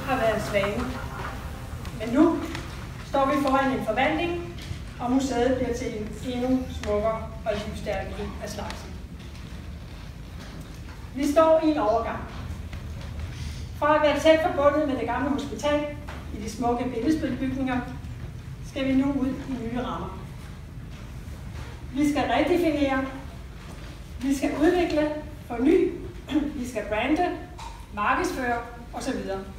har været Svane. Men nu står vi foran en forvandling, og museet bliver til en endnu smukkere og livsstærkere af slagsen. Vi står i en overgang. Fra at være tæt forbundet med det gamle hospital i de smukke billedspilbygninger, skal vi nu ud i nye rammer. Vi skal redefinere, vi skal udvikle, forny, vi skal brande, markedsføre osv.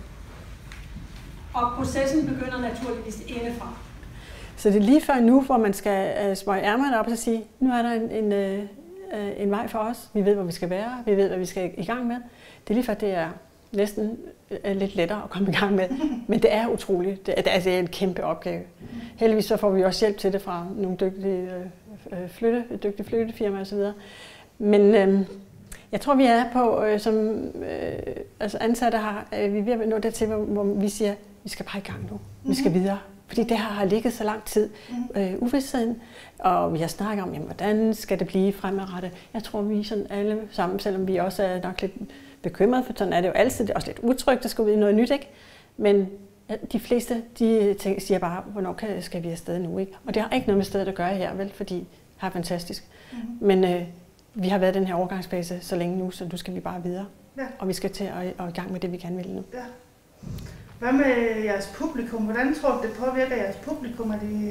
Og processen begynder naturligvis indefra. Så det er lige før nu, hvor man skal smøge ærmerne op og sige, nu er der en vej for os. Vi ved, hvor vi skal være. Vi ved, hvad vi skal i gang med. Det er lige før, det er næsten lidt lettere at komme i gang med. Men det er utroligt. Det er en kæmpe opgave. Heldigvis så får vi også hjælp til det fra nogle dygtige flyttefirmaer osv. Men jeg tror, vi er på, altså ansatte vi er ved at nå dertil, hvor vi siger, vi skal bare i gang nu. Vi skal videre. Fordi det her har ligget så lang tid, uvidstheden, og vi har snakket om, jamen, hvordan skal det blive fremadrettet. Jeg tror, vi sådan alle sammen, selvom vi også er nok lidt bekymrede, for sådan er det jo altid, det er også lidt utrygt, der skal ud i noget nyt, ikke? Men de fleste, siger bare, hvornår skal vi afsted nu, ikke? Og det har ikke noget med stedet at gøre her, vel, fordi det er fantastisk. Men vi har været i den her overgangsfase så længe nu, så nu skal vi bare videre. Ja. Og vi skal til at i gang med det, vi gerne vil nu. Ja. Hvad med jeres publikum? Hvordan tror du, det påvirker jeres publikum?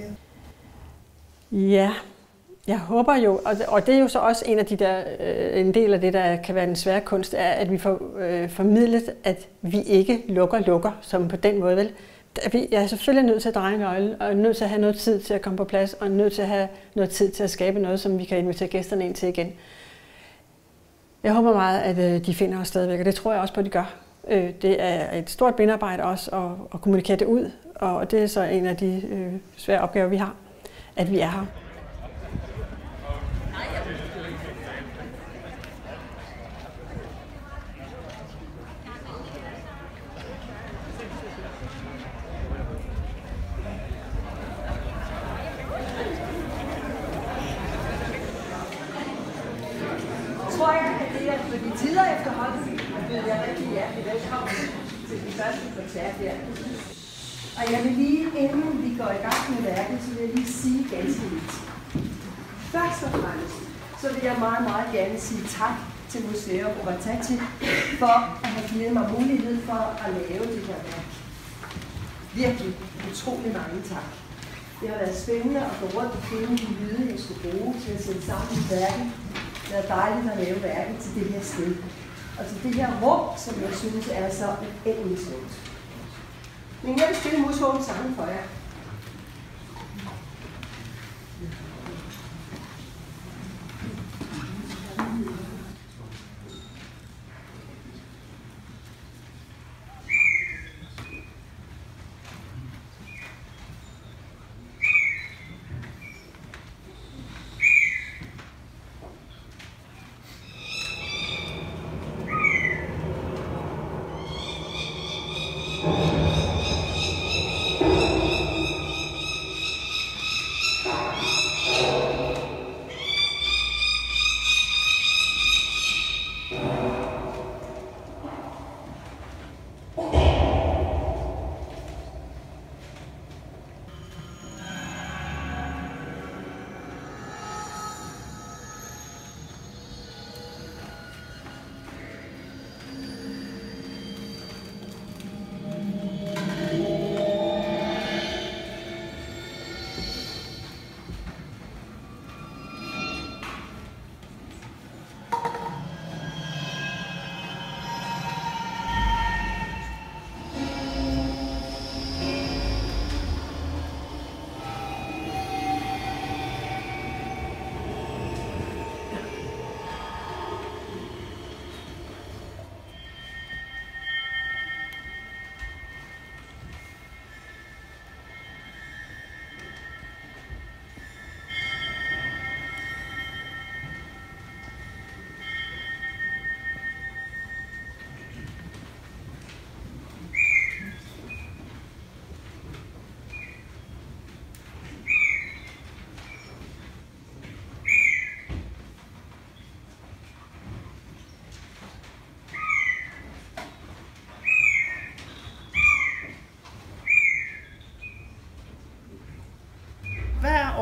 Ja, jeg håber jo, og det er jo så også en del af det, der kan være den svære kunst, er, at vi får formidlet, at vi ikke lukker, som på den måde, vel? Jeg er selvfølgelig nødt til at dreje nøglen, og nødt til at have noget tid til at komme på plads, og nødt til at have noget tid til at skabe noget, som vi kan invitere gæsterne ind til igen. Jeg håber meget, at de finder os stadigvæk, og det tror jeg også på, at de gør. Det er et stort benarbejde også at kommunikere det ud, og det er så en af de svære opgaver, vi har, at vi er her. Tror jeg, at det er for de tider efterhånden, byder jeg rigtig hjertelig velkommen til den første koncert her. Og jeg vil lige, inden vi går i gang med værket, så vil jeg lige sige ganske lidt. Først og fremmest, så vil jeg meget, meget gerne sige tak til Museum Oratati for at have givet mig mulighed for at lave det her værk. Virkelig utrolig mange tak. Det har været spændende at gå rundt og finde de lyde, jeg skulle bruge til at sætte sammen i værket. Det er dejligt at lave værket til det her sted. Og til det her rum, som jeg synes er så uendelig smukt. Men jeg vil spille Mushorn sammen for jer.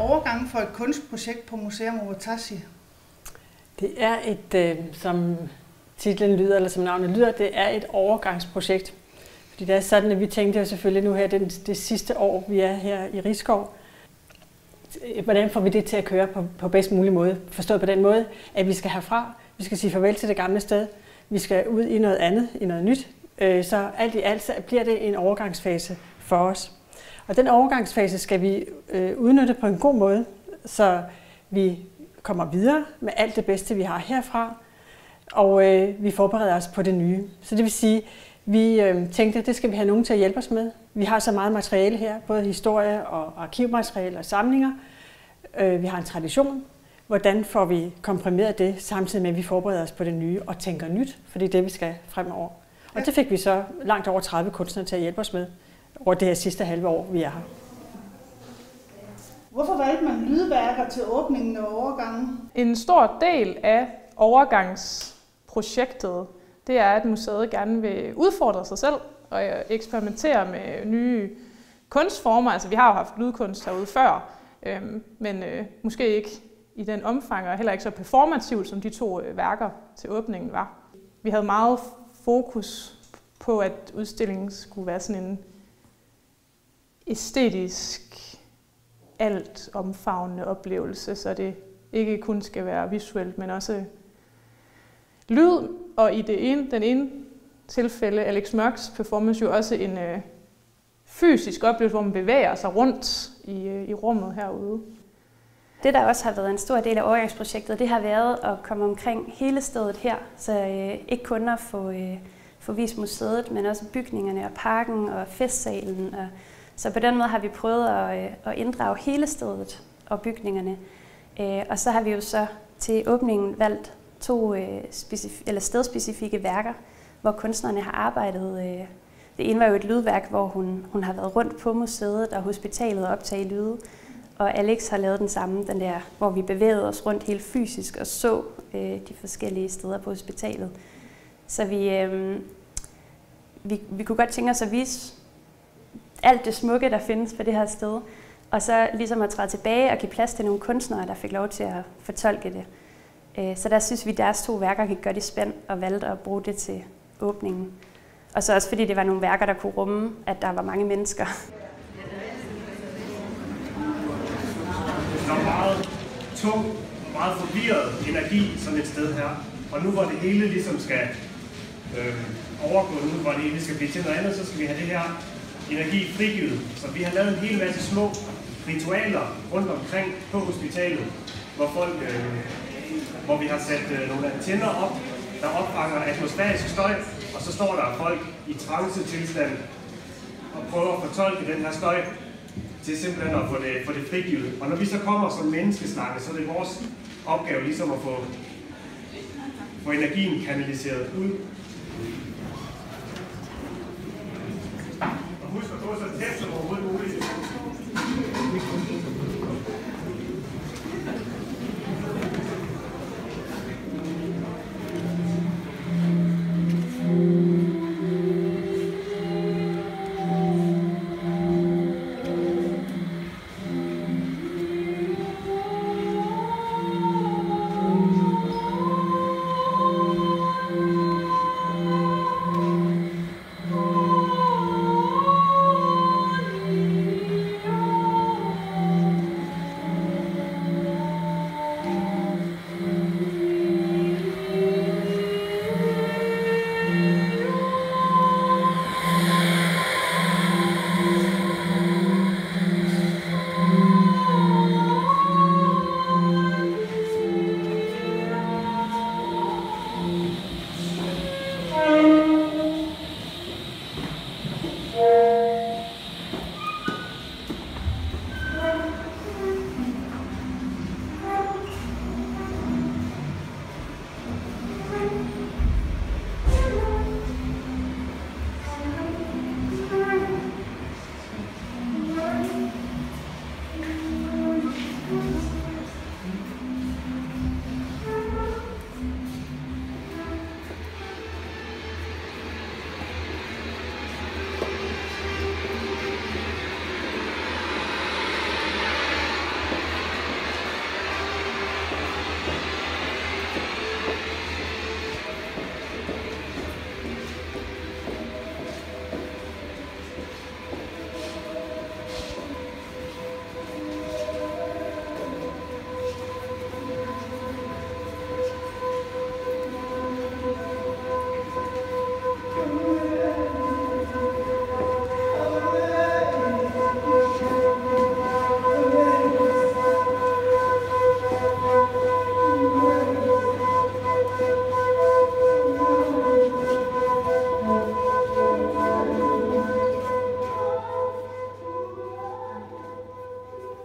overgang for et kunstprojekt på Museum Owatasi? Det er et, som titlen lyder, eller som navnet lyder, det er et overgangsprojekt. Fordi det er sådan, at vi tænkte jo selvfølgelig nu her, det sidste år, vi er her i Risskov. Hvordan får vi det til at køre på bedst mulig måde? Forstået på den måde, at vi skal herfra, vi skal sige farvel til det gamle sted, vi skal ud i noget andet, i noget nyt. Så alt i alt så bliver det en overgangsfase for os. Og den overgangsfase skal vi udnytte på en god måde, så vi kommer videre med alt det bedste, vi har herfra, og vi forbereder os på det nye. Så det vil sige, vi tænkte, at det skal vi have nogen til at hjælpe os med. Vi har så meget materiale her, både historie og arkivmateriale og samlinger. Vi har en tradition. Hvordan får vi komprimeret det, samtidig med, at vi forbereder os på det nye og tænker nyt, for det er det, vi skal fremover. Og det fik vi så langt over 30 kunstnere til at hjælpe os med over det her sidste halve år, vi er her. Hvorfor valgte man lydværker til åbningen af overgangen? En stor del af overgangsprojektet, det er, at museet gerne vil udfordre sig selv og eksperimentere med nye kunstformer. Altså, vi har jo haft lydkunst herude før, men måske ikke i den omfang, og heller ikke så performativt, som de to værker til åbningen var. Vi havde meget fokus på, at udstillingen skulle være sådan en æstetisk, alt omfavnende oplevelse, så det ikke kun skal være visuelt, men også lyd, og i den ene tilfælde, Alex Mørks performance, jo også en fysisk oplevelse, hvor man bevæger sig rundt i rummet herude. Det, der også har været en stor del af overgangsprojektet, det har været at komme omkring hele stedet her, så ikke kun at få vist museet, men også bygningerne og parken og festsalen. Så på den måde har vi prøvet at inddrage hele stedet og bygningerne. Og så har vi jo så til åbningen valgt 2 stedspecifikke værker, hvor kunstnerne har arbejdet. Det ene var jo et lydværk, hvor hun har været rundt på museet og hospitalet og optaget lyde. Og Alex har lavet den samme, den der, hvor vi bevægede os rundt helt fysisk og så de forskellige steder på hospitalet. Så vi kunne godt tænke os at vise alt det smukke, der findes på det her sted. Og så ligesom at træde tilbage og give plads til nogle kunstnere, der fik lov til at fortolke det. Så der synes vi, at deres 2 værker gik godt i spænd og valgte at bruge det til åbningen. Og så også fordi det var nogle værker, der kunne rumme, at der var mange mennesker. Der er meget tung, meget forvirret energi sådan et sted her. Og nu hvor det hele ligesom skal overgå, nu hvor det hele skal blive til noget andet, så skal vi have det her energi frigivet. Så vi har lavet en hel masse små ritualer rundt omkring på hospitalet, hvor vi har sat nogle antenner op, der opfanger atmosfærisk støj, og så står der folk i trancetilstand og prøver at fortolke den her støj til simpelthen at få det frigivet. Og når vi så kommer som menneskeslange, så er det vores opgave ligesom at få energien kanaliseret ud. Og husk at gå så tæt som overhovedet muligt.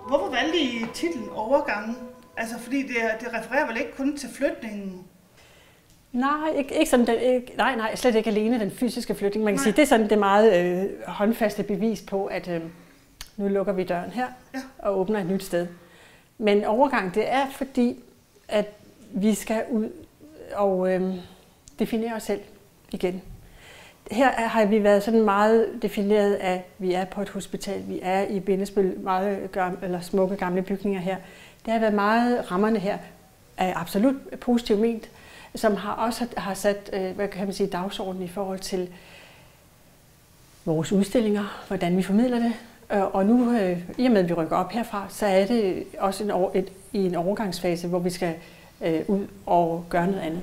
Hvorfor valgte I titlen Overgangen? Altså, fordi det refererer vel ikke kun til flytningen? Nej, ikke sådan, nej, slet ikke alene den fysiske flytning. Man kan sige, det er sådan det meget håndfaste bevis på, at nu lukker vi døren her og åbner et nyt sted. Men overgang, det er fordi, at vi skal ud og definere os selv igen. Her har vi været sådan meget defineret af, at vi er på et hospital, vi er i Bindesbøl, meget smukke gamle bygninger her. Det har været meget rammerne her er absolut positivt ment, som også har sat, hvad kan man sige, dagsordenen i forhold til vores udstillinger, hvordan vi formidler det. Og nu, i og med at vi rykker op herfra, så er det også i en overgangsfase, hvor vi skal ud og gøre noget andet.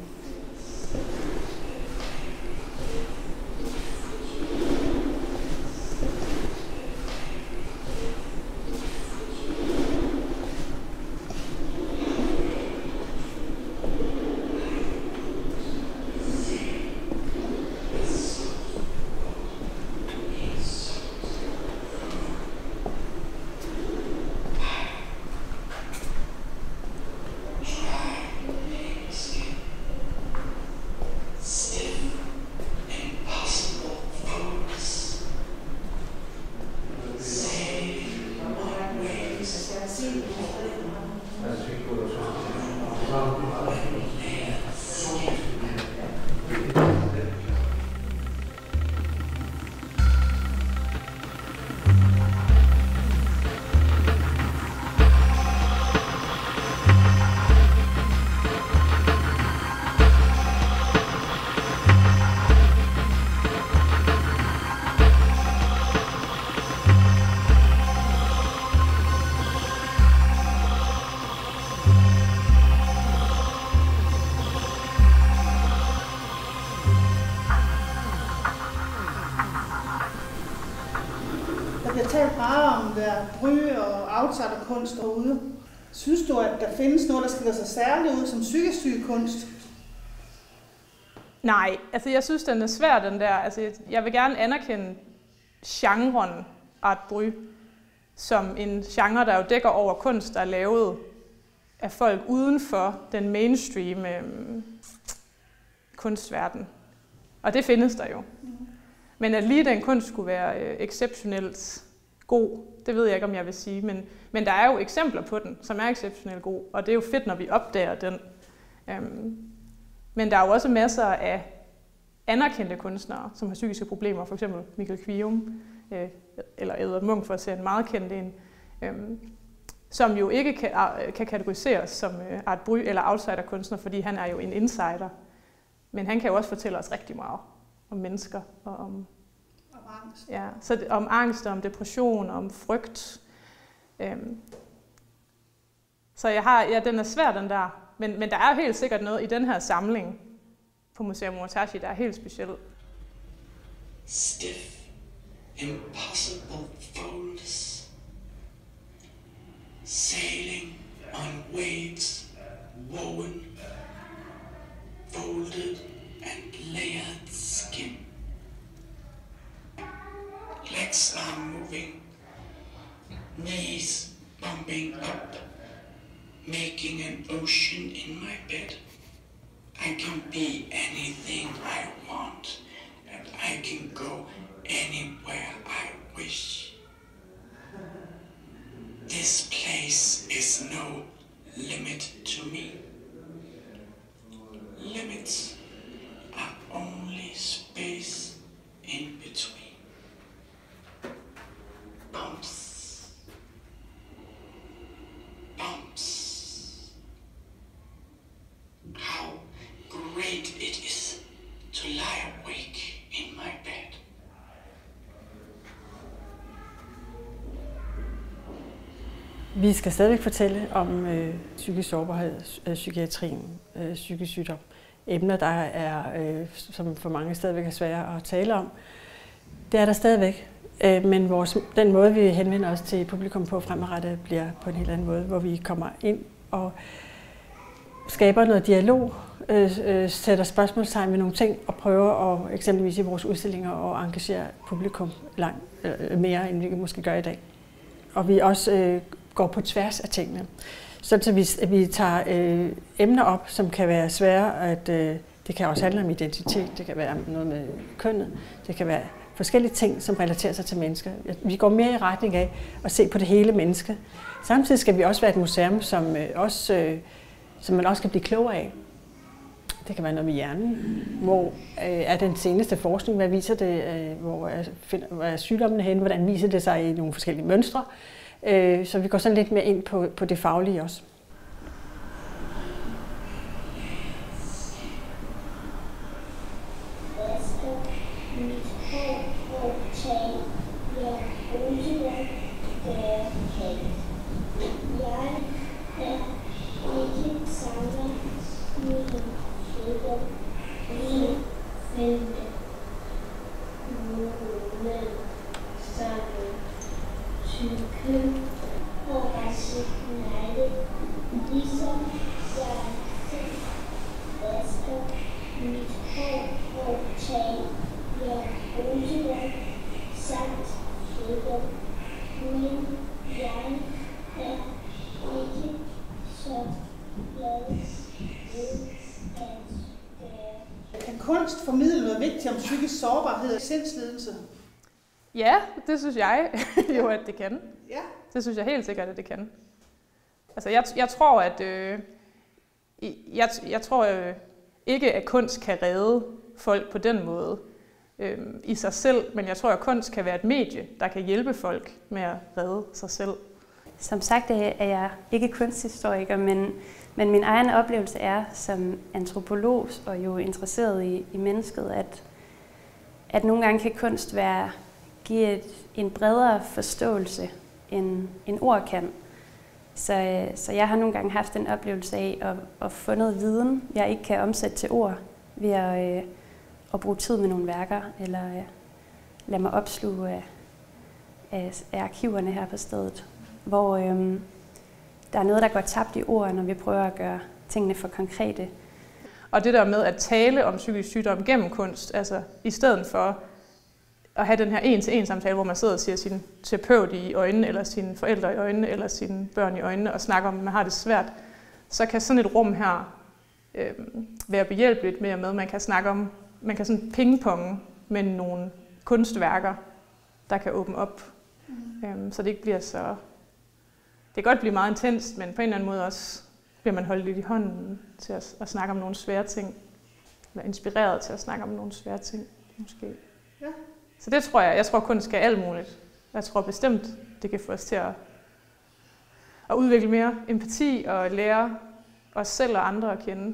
Jeg talte bare om bryg og outsiderkunst derude. Synes du, at der findes noget, der skiller sig særligt ud som psykisk syg kunst? Nej, altså jeg synes, den er svær, den der. Altså, jeg vil gerne anerkende genren art bryg som en genre, der jo dækker over kunst, der er lavet af folk uden for den mainstream kunstverden. Og det findes der jo. Men at lige den kunst skulle være exceptionelt god, det ved jeg ikke, om jeg vil sige. Men der er jo eksempler på den, som er exceptionelt god, og det er jo fedt, når vi opdager den. Men der er jo også masser af anerkendte kunstnere, som har psykiske problemer, f.eks. Mikkel Kvium, eller Edvard Munch, for at se en meget kendt en, som jo ikke kan kategoriseres som art bryg eller outsiderkunstner, fordi han er jo en insider. Men han kan jo også fortælle os rigtig meget om mennesker og om angst. Ja, så om angst, om depression, om frygt. Så den er svær, den der. Men der er helt sikkert noget i den her samling på Museum Otashi, der er helt specielt. Stiff, impossible folds, sailing on waves, woven, folded and layered skin. Legs are moving, knees bumping up, making an ocean in my bed. I can be anything I want, and I can go anywhere I wish. This place is no limit to me. Limits are only space in between. Bumps. Bumps. How great it is to lie awake in my bed. Vi skal stadigvæk fortælle om psykisk sårbarhed, psykiatrien, psykisk sygdom. Emner, der er, som for mange stadigvæk er svære at tale om. Det er der stadigvæk, men den måde, vi henvender os til publikum på fremadrettet, bliver på en helt anden måde, hvor vi kommer ind og skaber noget dialog, sætter spørgsmålstegn ved nogle ting og prøver at, eksempelvis i vores udstillinger at engagere publikum langt mere, end vi måske gør i dag. Og vi også går på tværs af tingene. Så vi tager emner op, som kan være svære, at det kan også handle om identitet, det kan være noget med kønnet, det kan være forskellige ting, som relaterer sig til mennesker. Vi går mere i retning af at se på det hele menneske. Samtidig skal vi også være et museum, som man også kan blive klogere af. Det kan være noget med hjernen. Hvor er den seneste forskning? Hvad viser det? Hvor er sygdommene henne? Hvordan viser det sig i nogle forskellige mønstre? Så vi går sådan lidt mere ind på det faglige også. Kan kunst formidle noget vigtigt om psykisk sårbarhed og sindslidelse? Ja, det synes jeg jo, at det kan. Ja. Det synes jeg helt sikkert, at det kan. Altså, jeg tror, at jeg tror ikke, at kunst kan redde folk på den måde i sig selv, men jeg tror, at kunst kan være et medie, der kan hjælpe folk med at redde sig selv. Som sagt er jeg ikke kunsthistoriker, men min egen oplevelse er som antropolog og jo interesseret i mennesket, at nogle gange kan kunst give en bredere forståelse, end ord kan. Så jeg har nogle gange haft en oplevelse af at få noget viden, jeg ikke kan omsætte til ord, ved at bruge tid med nogle værker, eller lade mig opsluge af arkiverne her på stedet, hvor der er noget, der går tabt i ord, når vi prøver at gøre tingene for konkrete. Og det der med at tale om psykisk sygdom gennem kunst, altså i stedet for at have den her en-til-en samtale, hvor man sidder og siger sin terapeut i øjnene, eller sine forældre i øjnene, eller sine børn i øjnene, og snakker om, at man har det svært, så kan sådan et rum her være behjælpeligt med, at man kan snakke om, man kan sådan pingponge med nogle kunstværker, der kan åbne op. Så det ikke bliver så... Det kan godt blive meget intenst, men på en eller anden måde også bliver man holdt lidt i hånden til at snakke om nogle svære ting. Eller inspireret til at snakke om nogle svære ting, måske. Ja. Så det tror jeg tror kunst skal alt muligt. Jeg tror bestemt, det kan få os til at udvikle mere empati og lære os selv og andre at kende.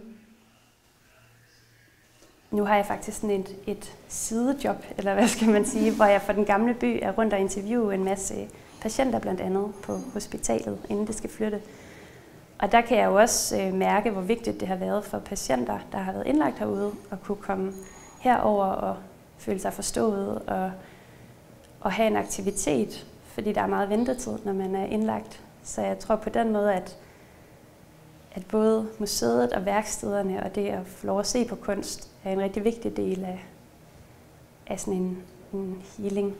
Nu har jeg faktisk sådan et sidejob, eller hvad skal man sige, hvor jeg for Den Gamle By er rundt og interviewe en masse patienter blandt andet på hospitalet, inden det skal flytte. Og der kan jeg jo også mærke, hvor vigtigt det har været for patienter, der har været indlagt herude, at kunne komme herover og føle sig forstået og have en aktivitet, fordi der er meget ventetid, når man er indlagt. Så jeg tror på den måde, at både museet og værkstederne og det at få lov at se på kunst er en rigtig vigtig del af sådan en healing.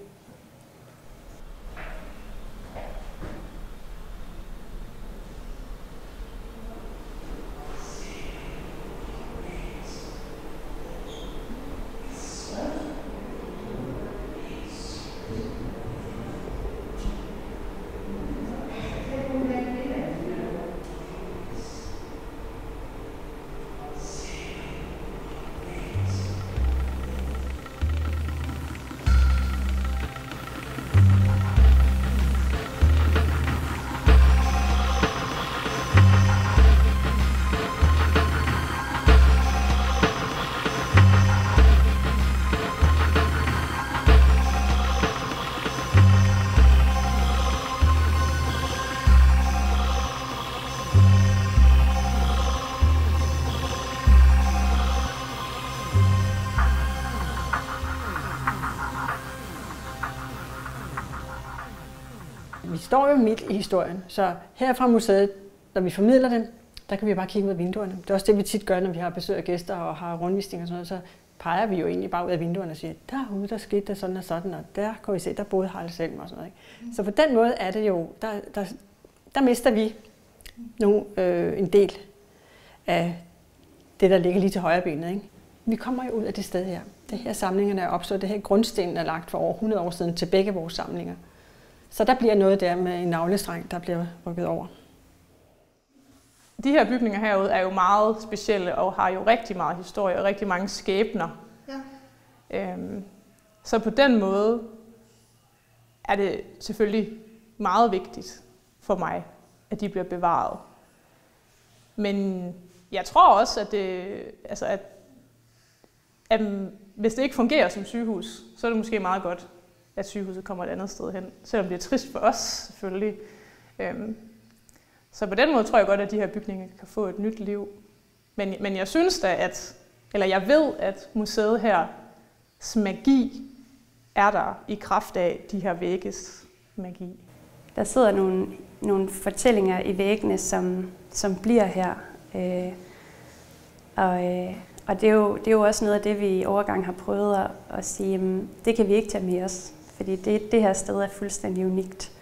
Vi står jo midt i historien, så her fra museet, når vi formidler den, der kan vi bare kigge ud af vinduerne. Det er også det, vi tit gør, når vi har besøg af gæster og har rundvisninger og sådan noget, så peger vi jo egentlig bare ud af vinduerne og siger, derude der skete der sådan og sådan, og der kan vi se, der boede Harald Selm og sådan noget. Ikke? Så på den måde er det jo, der der mister vi en del af det, der ligger lige til højre benet. Ikke? Vi kommer jo ud af det sted her. Det her samlingerne er opstået, det her grundstenen er lagt for over 100 år siden til begge vores samlinger. Så der bliver noget der med en navlestreng, der bliver rykket over. De her bygninger herude er jo meget specielle og har jo rigtig meget historie og rigtig mange skæbner. Ja. Så på den måde er det selvfølgelig meget vigtigt for mig, at de bliver bevaret. Men jeg tror også, at hvis det ikke fungerer som sygehus, så er det måske meget godt, at sygehuset kommer et andet sted hen. Selvom det er trist for os, selvfølgelig. Så på den måde tror jeg godt, at de her bygninger kan få et nyt liv. Men jeg synes da, jeg ved, at museet hers magi er der i kraft af de her vægges magi. Der sidder nogle fortællinger i væggene, som bliver her. Og det er jo også noget af det, vi i overgang har prøvet at sige, det kan vi ikke tage med os, fordi det her sted er fuldstændig unikt.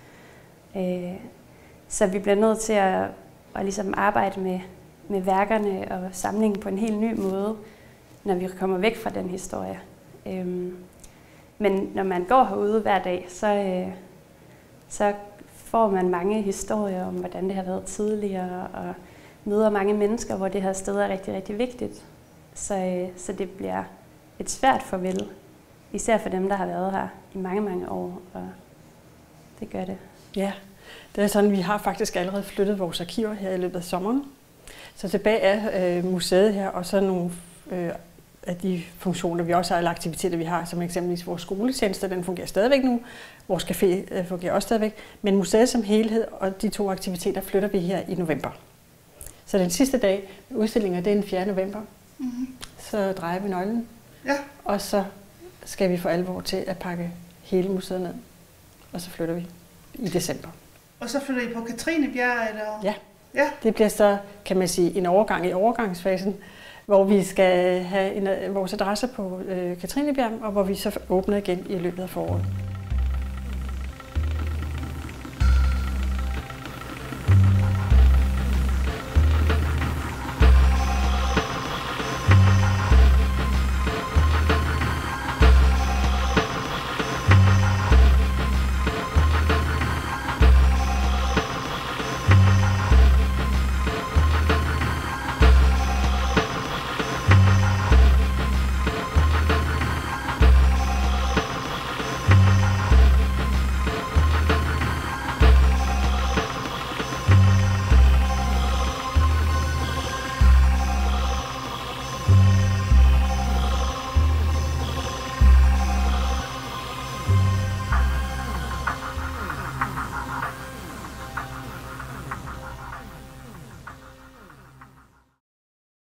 Så vi bliver nødt til at ligesom arbejde med værkerne og samlingen på en helt ny måde, når vi kommer væk fra den historie. Men når man går herude hver dag, så får man mange historier om, hvordan det har været tidligere, og møder mange mennesker, hvor det her sted er rigtig, rigtig vigtigt. Så det bliver et svært farvel, især for dem, der har været her i mange, mange år, og det gør det. Ja, det er sådan, vi har faktisk allerede flyttet vores arkiver her i løbet af sommeren. Så tilbage er museet her, og så nogle af de funktioner, vi også har, eller aktiviteter, vi har, som eksempelvis vores skoletjeneste, den fungerer stadigvæk nu. Vores café fungerer også stadigvæk. Men museet som helhed og de 2 aktiviteter flytter vi her i november. Så den sidste dag med udstillinger, det er den 4. november. Mm-hmm. Så drejer vi nøglen. Ja. Og så skal vi for alvor til at pakke hele museet ned. Og så flytter vi i december. Og så flytter I på Katrinebjerg, eller? Ja. Det bliver så, kan man sige, en overgang i overgangsfasen, hvor vi skal have vores adresse på Katrinebjerg, og hvor vi så åbner igen i løbet af foråret.